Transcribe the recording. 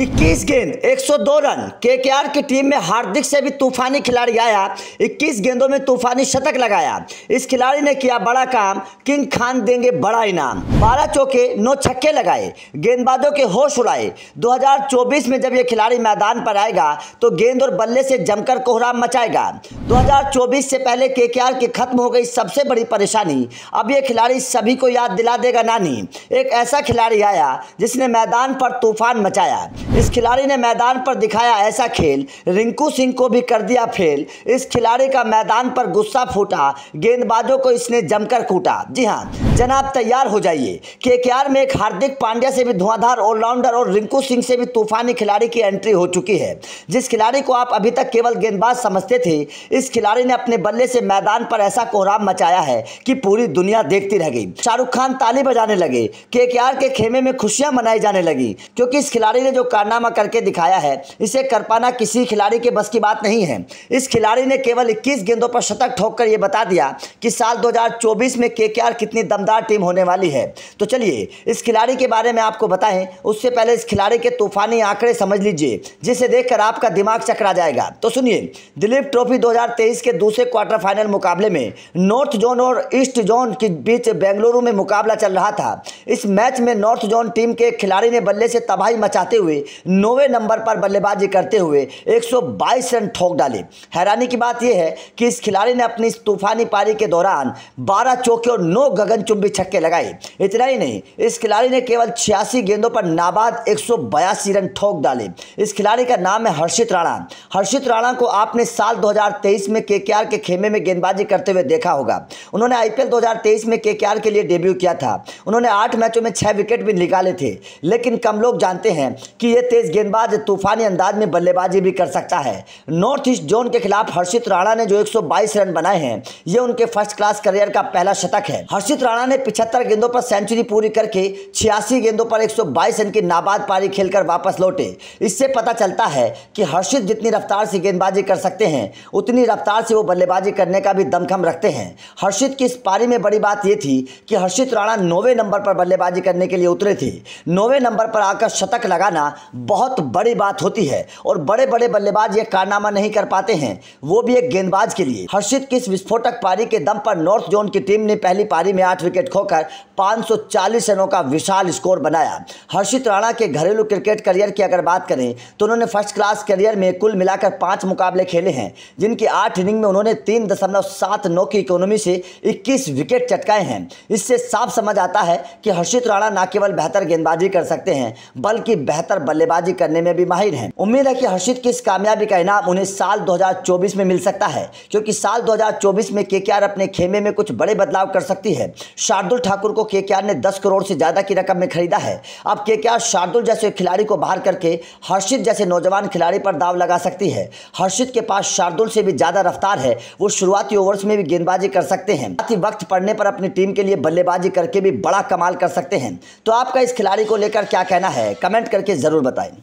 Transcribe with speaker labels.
Speaker 1: 21 गेंद 102 run. KKR की team में हार्दिक से भी तूफानी खिलाड़ी आया, 21 गेंदों में तूफानी शतक लगाया। इस खिलाड़ी ने किया बड़ा काम, किंग खान देंगे बड़ा इनाम। 12 चौके 9 छक्के लगाए, गेंदबाजों के होश उड़ाए। 2024 में जब यह खिलाड़ी मैदान पर आएगा तो गेंद और बल्ले से जमकर कोहराम मचाएगा। 2024 से पहले केकेआर की खत्म हो गई सबसे बड़ी परेशानी, अब यह खिलाड़ी सभी को याद दिला देगा नानी। एक ऐसा खिलाड़ी आया जिसने मैदान पर तूफान मचाया। इस खिलाड़ी ने मैदान पर दिखाया ऐसा खेल, रिंकू सिंह को भी कर दिया फेल। इस खिलाड़ी का मैदान पर गुस्सा फूटा, गेंदबाजों को इसने जमकर कूटा। जी हां जनाब, तैयार हो जाइए। केकेआर में एक हार्दिक पांड्या से भी धुआंधार ऑलराउंडर और रिंकू सिंह से भी तूफानी खिलाड़ी की एंट्री हो चुकी है। जिस खिलाड़ी को आप अभी तक केवल गेंदबाज समझते थे, इस खिलाड़ी ने अपने बल्ले से मैदान पर ऐसा कोहराम मचाया है कि पूरी दुनिया देखती रह गई। शाहरुख खान ताली बजाने लगे, केकेआर के खेमे में खुशियां मनाई जाने लगी, क्योंकि इस खिलाड़ी ने जो कारनामा करके दिखाया है, इसे कर पाना किसी खिलाड़ी के बस की बात नहीं है। इस खिलाड़ी ने केवल 21 गेंदों पर शतक ठोककर यह बता दिया कि साल 2024 में केकेआर कितनी दमदार टीम होने वाली है। तो चलिए इस खिलाड़ी के बारे में आपको बताएं, उससे पहले इस खिलाड़ी के तूफानी आंकड़े समझ लीजिए, जिसे देखकर आपका दिमाग चकरा जाएगा। तो सुनिए, दिलीप ट्रॉफी 2023 के दूसरे क्वार्टर फाइनल मुकाबले में नॉर्थ जोन और ईस्ट जोन के बीच बेंगलुरु में मुकाबला चल रहा था। इस मैच में नॉर्थ जोन टीम के खिलाड़ी ने बल्ले से तबाही मचाते हुए 9वें नंबर पर बल्लेबाजी करते हुए 122 रन ठोक डाले। हैरानी की बात यह है कि इस खिलाड़ी ने अपनी इस तूफानी पारी के दौरान 12 चौके और 9 गगनचुंबी छक्के लगाए। इतना ही नहीं, इस खिलाड़ी ने केवल 86 गेंदों पर नाबाद 182 रन ठोक डाले। इस खिलाड़ी का नाम है हर्षित राणा। हर्षित राणा को आपने साल 2023 में केकेआर के खेमे में गेंदबाजी करते हुए देखा होगा। उन्होंने आईपीएल 2023 में केकेआर के लिए डेब्यू किया था। उन्होंने 8 मैचों में 6 विकेट भी निकाले थे, लेकिन कम लोग जानते हैं कि यह तेज गेंदबाज तूफानी अंदाज में बल्लेबाजी भी कर सकता है। नॉर्थ ईस्ट जोन के खिलाफ हर्षित राणा ने जो 122 रन बनाए हैं, यह उनके फर्स्ट क्लास करियर का पहला शतक है। हर्षित राणा ने 75 गेंदों पर सेंचुरी पूरी करके 86 गेंदों पर 122 रन की नाबाद पारी खेलकर वापस लौटे। इससे पता चलता है कि हर्षित जितनी रफ्तार से गेंदबाजी कर सकते हैं, उतनी रफ्तार से वो बल्लेबाजी करने का भी दमखम रखते हैं। हर्षित की इस पारी में बड़ी बात यह थी कि हर्षित राणा 9वें नंबर पर बल्लेबाजी करने के लिए उतरे थे। 9वें नंबर पर आकर शतक लगाना बहुत बड़ी बात होती है और बड़े बड़े बल्लेबाज ये कारनामा नहीं कर पाते हैं, वो भी एक गेंदबाज के लिए। हर्षित की इस विस्फोटक पारी के दम पर नॉर्थ जोन की टीम ने पहली पारी में 8 विकेट खोकर 540 रनों का विशाल स्कोर बनाया। हर्षित राणा के घरेलू क्रिकेट करियर की अगर बात करें तो उन्होंने फर्स्ट क्लास करियर में कुल मिलाकर 5 मुकाबले खेले हैं, जिनकी 8 इनिंग में उन्होंने 3.79 की इकोनॉमी से 21 विकेट चटकाए हैं। इससे साफ समझ आता है कि हर्षित राणा न केवल बेहतर गेंदबाजी कर सकते हैं, बल्कि बेहतर बल्लेबाजी करने में भी माहिर हैं। उम्मीद है कि हर्षित की इस कामयाबी का इनाम उन्हें साल 2024 में मिल सकता है, क्योंकि साल 2024 में केकेआर अपने खेमे में कुछ बड़े बदलाव कर सकती है। शार्दुल ठाकुर को केकेआर ने 10 करोड़ से ज्यादा की रकम में खरीदा है। अब केकेआर शार्दुल जैसे खिलाड़ी को बाहर करके हर्षित जैसे नौजवान खिलाड़ी पर दाव लगा सकती है। हर्षित के पास शार्दुल से भी ज्यादा रफ्तार है, वो शुरुआती ओवर्स में भी गेंदबाजी कर सकते हैं, साथ ही वक्त पड़ने पर अपनी टीम के लिए बल्लेबाजी करके भी बड़ा कमाल कर सकते हैं। तो आपका इस खिलाड़ी को लेकर क्या कहना है, कमेंट करके जरूर बताएं।